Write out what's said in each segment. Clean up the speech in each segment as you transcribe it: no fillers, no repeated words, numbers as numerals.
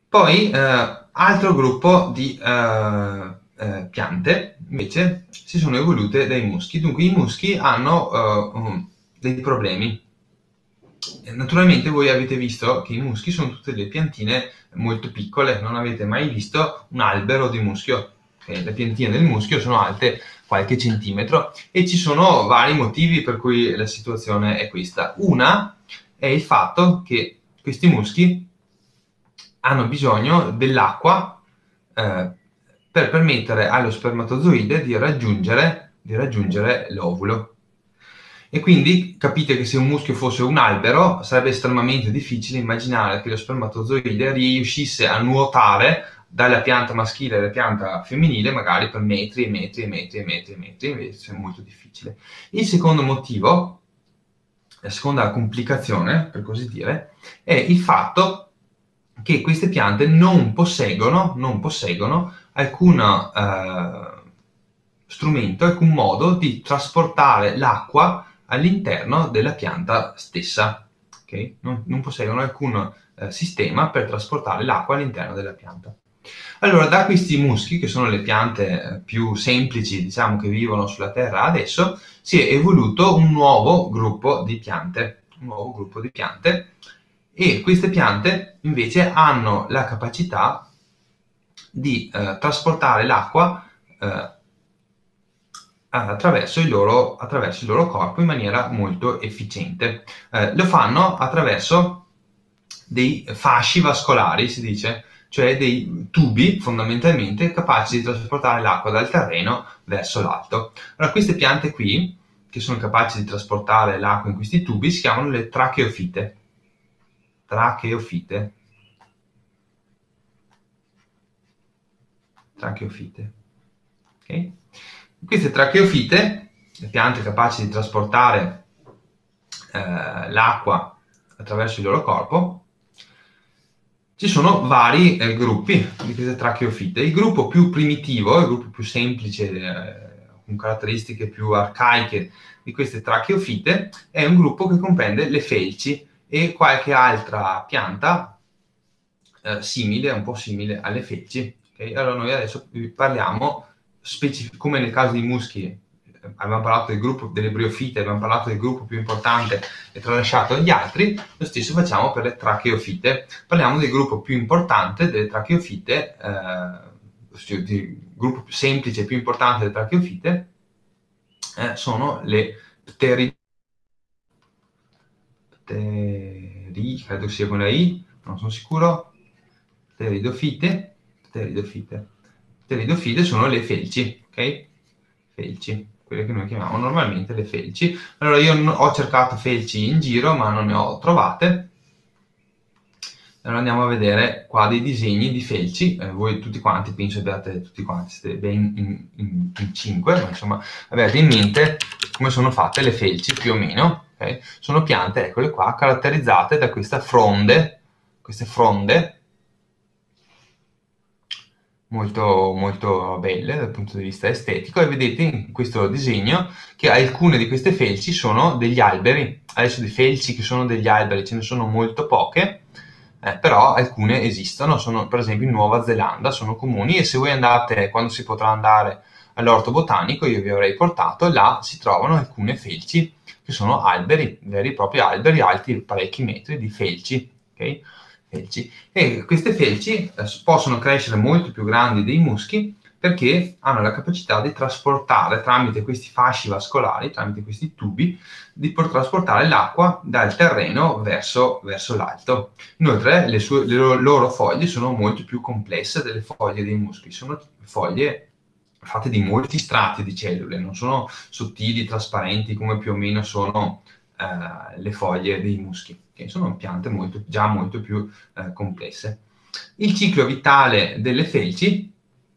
Poi, altro gruppo di piante, invece, si sono evolute dai muschi. Dunque, i muschi hanno dei problemi. Naturalmente voi avete visto che i muschi sono tutte delle piantine molto piccole, non avete mai visto un albero di muschio. Okay? Le piantine del muschio sono alte qualche centimetro e ci sono vari motivi per cui la situazione è questa. Una è il fatto che questi muschi hanno bisogno dell'acqua per permettere allo spermatozoide di raggiungere l'ovulo. E quindi capite che se un muschio fosse un albero sarebbe estremamente difficile immaginare che lo spermatozoide riuscisse a nuotare dalla pianta maschile alla pianta femminile magari per metri e metri e metri e metri e metri, invece è molto difficile. Il secondo motivo, la seconda complicazione per così dire, è il fatto che queste piante non posseggono alcun strumento, alcun modo di trasportare l'acqua all'interno della pianta stessa. Okay? Non posseggono alcun sistema per trasportare l'acqua all'interno della pianta. Allora, da questi muschi, che sono le piante più semplici, diciamo, che vivono sulla Terra adesso, si è evoluto un nuovo gruppo di piante, e queste piante invece hanno la capacità di trasportare l'acqua attraverso il loro corpo in maniera molto efficiente. Lo fanno attraverso dei fasci vascolari, si dice, cioè dei tubi fondamentalmente capaci di trasportare l'acqua dal terreno verso l'alto. Allora, queste piante qui, che sono capaci di trasportare l'acqua in questi tubi, si chiamano le tracheofite. Okay? Queste tracheofite, le piante capaci di trasportare l'acqua attraverso il loro corpo, ci sono vari gruppi di queste tracheofite. Il gruppo più primitivo, il gruppo più semplice, con caratteristiche più arcaiche di queste tracheofite, è un gruppo che comprende le felci e qualche altra pianta un po' simile alle felci. Okay? Allora noi adesso parliamo, come nel caso dei muschi, abbiamo parlato del gruppo delle briofite, abbiamo parlato del gruppo più importante e tralasciato gli altri, lo stesso facciamo per le tracheofite. Parliamo del gruppo più importante delle tracheofite, il gruppo più semplice e più importante delle tracheofite sono le credo sia con la I, non sono sicuro, pteridofite sono le felci, ok? Felci, quelle che noi chiamiamo normalmente le felci. Allora io ho cercato felci in giro ma non ne ho trovate. Allora andiamo a vedere qua dei disegni di felci, voi tutti quanti, penso abbiate tutti quanti, siete ben in 5, ma insomma avete in mente come sono fatte le felci più o meno. Okay? Sono piante, eccole qua, caratterizzate da queste fronde molto, molto belle dal punto di vista estetico, e vedete in questo disegno che alcune di queste felci sono degli alberi. Adesso di felci che sono degli alberi ce ne sono molto poche, però alcune esistono, sono per esempio in Nuova Zelanda, sono comuni, e se voi andate, quando si potrà andare all'orto botanico, io vi avrei portato, là si trovano alcune felci che sono alberi, veri e propri alberi alti parecchi metri di felci, ok? Felci. E queste felci possono crescere molto più grandi dei muschi perché hanno la capacità di trasportare tramite questi fasci vascolari, tramite questi tubi, di poter trasportare l'acqua dal terreno verso l'alto. Inoltre le loro foglie sono molto più complesse delle foglie dei muschi, sono foglie fatte di molti strati di cellule, non sono sottili, trasparenti come più o meno sono le foglie dei muschi, che sono piante già molto più complesse. Il ciclo vitale delle felci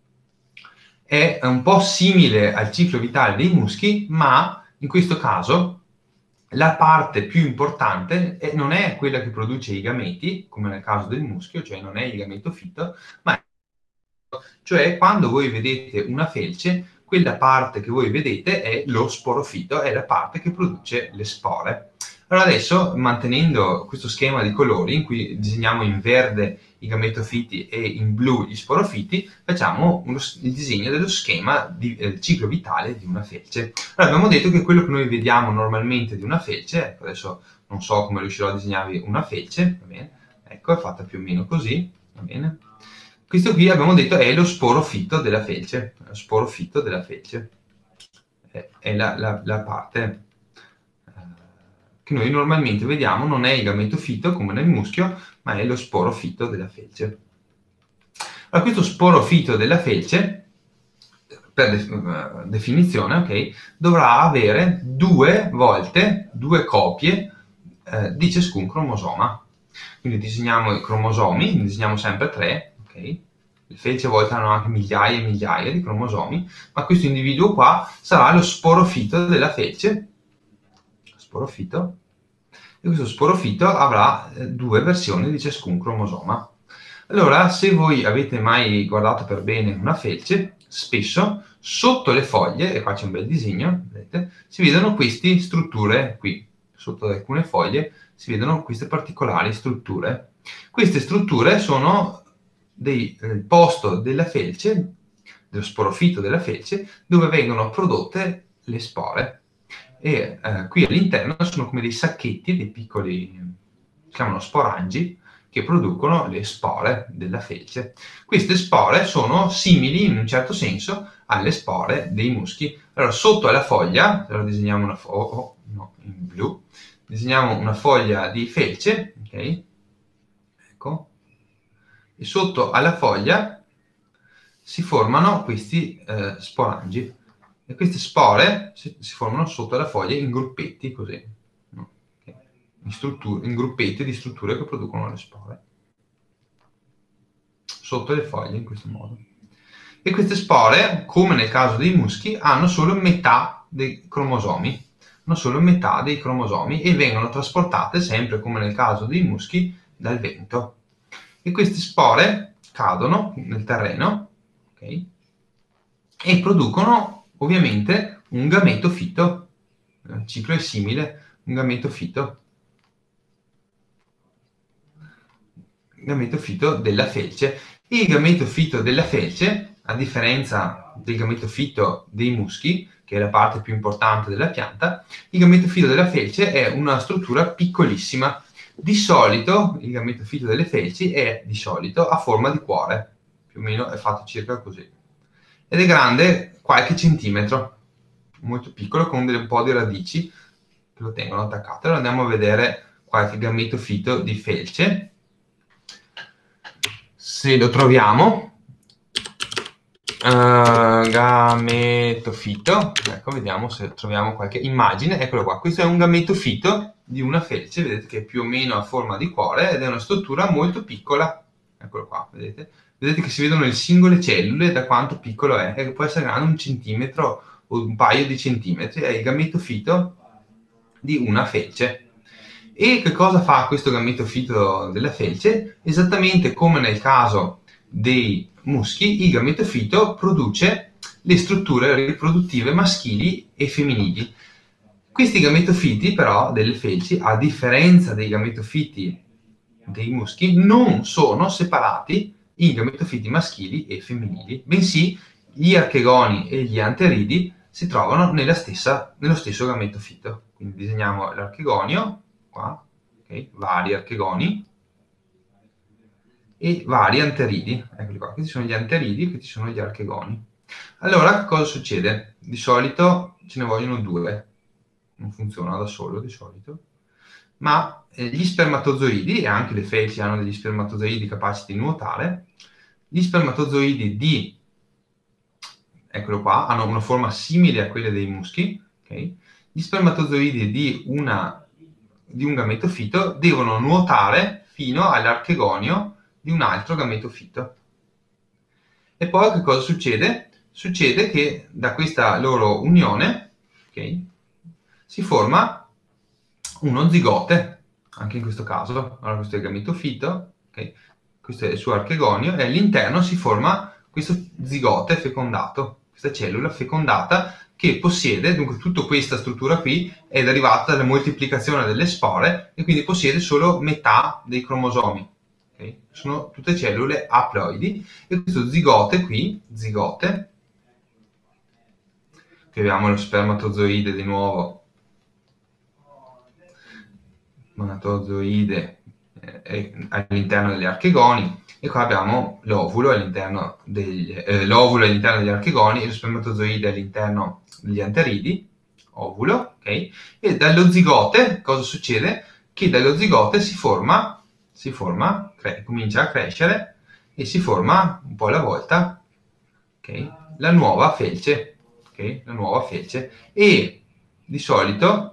è un po' simile al ciclo vitale dei muschi, ma in questo caso la parte più importante non è quella che produce i gameti, come nel caso del muschio, cioè non è il gametofito, ma cioè quando voi vedete una felce, quella parte che voi vedete è lo sporofito, è la parte che produce le spore. Allora adesso, mantenendo questo schema di colori, in cui disegniamo in verde i gametofiti e in blu gli sporofiti, facciamo il disegno dello schema del ciclo vitale di una felce. Allora, abbiamo detto che quello che noi vediamo normalmente di una felce, ecco, adesso non so come riuscirò a disegnarvi una felce, va bene? Ecco, è fatta più o meno così, va bene? Questo qui abbiamo detto è lo sporofito della felce, lo sporofito della felce è la parte che noi normalmente vediamo, non è il gametofito come nel muschio, ma è lo sporofito della felce. Allora, questo sporofito della felce, per definizione, ok, dovrà avere due copie di ciascun cromosoma. Quindi disegniamo i cromosomi, ne disegniamo sempre 3, ok? Le felci a volte hanno anche migliaia e migliaia di cromosomi, ma questo individuo qua sarà lo sporofito della felce. Sporofito. E questo sporofito avrà due versioni di ciascun cromosoma. Allora, se voi avete mai guardato per bene una felce, spesso sotto le foglie, e qua c'è un bel disegno, vedete, si vedono queste strutture qui. Sotto alcune foglie si vedono queste particolari strutture. Queste strutture sono del posto della felce, dello sporofito della felce, dove vengono prodotte le spore. E qui all'interno sono come dei sacchetti, dei piccoli, si chiamano sporangi, che producono le spore della felce. Queste spore sono simili in un certo senso alle spore dei muschi. Allora, sotto alla foglia, allora disegniamo una foglia, in blu, disegniamo una foglia di felce, ok? Ecco. E sotto alla foglia si formano questi sporangi. E queste spore si formano sotto la foglia in gruppetti, così, no? In gruppetti di strutture che producono le spore. Sotto le foglie, in questo modo. E queste spore, come nel caso dei muschi, hanno solo metà dei cromosomi. Hanno solo metà dei cromosomi e vengono trasportate, sempre come nel caso dei muschi, dal vento. E queste spore cadono nel terreno, ok? E producono ovviamente un gametofito. Il ciclo è simile, un gametofito della felce. Il gametofito della felce, a differenza del gametofito dei muschi, che è la parte più importante della pianta, il gametofito della felce è una struttura piccolissima. Di solito il gametofito delle felci è di solito a forma di cuore, più o meno è fatto circa così, ed è grande qualche centimetro, molto piccolo, con un po' di radici che lo tengono attaccato. Allora andiamo a vedere qualche gametofito di felce, se lo troviamo. Gametofito, ecco, vediamo se troviamo qualche immagine. Eccolo qua, questo è un gametofito di una felce, vedete che è più o meno a forma di cuore ed è una struttura molto piccola. Eccolo qua, vedete che si vedono le singole cellule da quanto piccolo è, che può essere grande 1 centimetro o un paio di centimetri. È il gametofito di una felce. E che cosa fa questo gametofito della felce? Esattamente come nel caso dei muschi, il gametofito produce le strutture riproduttive maschili e femminili. Questi gametofiti però delle felci, a differenza dei gametofiti dei muschi, non sono separati in gametofiti maschili e femminili, bensì gli archegoni e gli anteridi si trovano nello stesso gametofito. Quindi disegniamo l'archegonio, qua, okay, vari archegoni, e vari anteridi. Eccoli qua, questi sono gli anteridi e questi sono gli archegoni. Allora, cosa succede? Di solito ce ne vogliono 2, non funziona da solo di solito, ma gli spermatozoidi, e anche le felci hanno degli spermatozoidi capaci di nuotare, gli spermatozoidi eccolo qua, hanno una forma simile a quella dei muschi, okay? Gli spermatozoidi di un gametofito devono nuotare fino all'archegonio di un altro gametofito. E poi che cosa succede? Succede che da questa loro unione, okay, si forma uno zigote, anche in questo caso. Allora questo è il gametofito, okay, questo è il suo archegonio, e all'interno si forma questo zigote fecondato, questa cellula fecondata che possiede, dunque tutta questa struttura qui è derivata dalla moltiplicazione delle spore e quindi possiede solo metà dei cromosomi. Okay? Sono tutte cellule aploidi e questo zigote qui, zigote, qui abbiamo lo spermatozoide di nuovo, spermatozoide all'interno degli archegoni, e qua abbiamo l'ovulo all'interno degli archegoni e lo spermatozoide all'interno degli anteridi, ovulo, ok? E dallo zigote cosa succede? Che dallo zigote comincia a crescere e si forma un po' alla volta, okay, la nuova felce, okay, la nuova felce, e di solito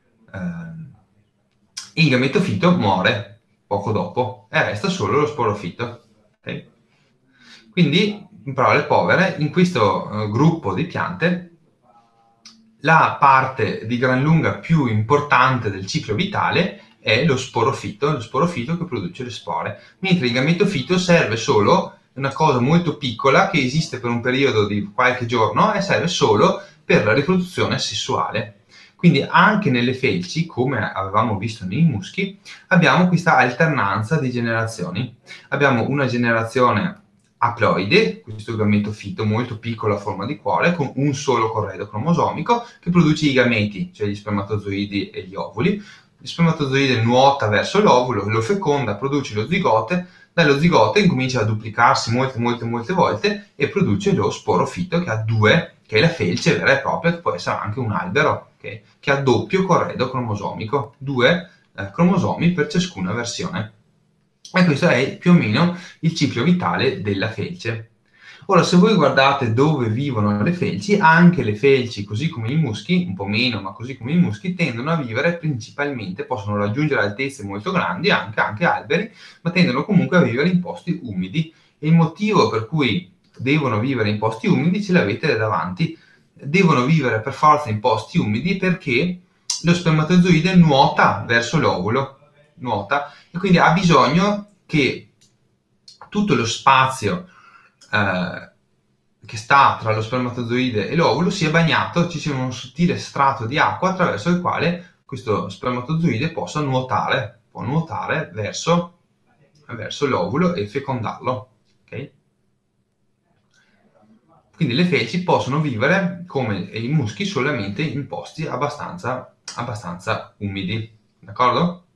il gametofito muore poco dopo e resta solo lo sporofito. Okay? Quindi, in parole povere, in questo gruppo di piante la parte di gran lunga più importante del ciclo vitale è lo sporofito che produce le spore, mentre il gametofito serve solo, una cosa molto piccola che esiste per un periodo di qualche giorno e serve solo per la riproduzione sessuale. Quindi anche nelle felci, come avevamo visto nei muschi, abbiamo questa alternanza di generazioni. Abbiamo una generazione aploide, questo gametofito molto piccolo a forma di cuore, con un solo corredo cromosomico che produce i gameti, cioè gli spermatozoidi e gli ovuli. Il spermatozoide nuota verso l'ovulo, lo feconda, produce lo zigote, dallo zigote incomincia a duplicarsi molte volte e produce lo sporofito che ha due, che è la felce vera e propria, che può essere anche un albero, okay, che ha doppio corredo cromosomico, due cromosomi per ciascuna versione. E questo è più o meno il ciclo vitale della felce. Ora, se voi guardate dove vivono le felci, anche le felci, così come i muschi, un po' meno, ma così come i muschi, tendono a vivere principalmente, possono raggiungere altezze molto grandi, anche alberi, ma tendono comunque a vivere in posti umidi. E il motivo per cui devono vivere in posti umidi ce l'avete davanti. Devono vivere per forza in posti umidi perché lo spermatozoide nuota verso l'ovulo, nuota, e quindi ha bisogno che tutto lo spazio che sta tra lo spermatozoide e l'ovulo sia bagnato, ci sia un sottile strato di acqua attraverso il quale questo spermatozoide possa nuotare, può nuotare verso l'ovulo e fecondarlo. Okay? Quindi le felci possono vivere come i muschi solamente in posti abbastanza umidi, d'accordo?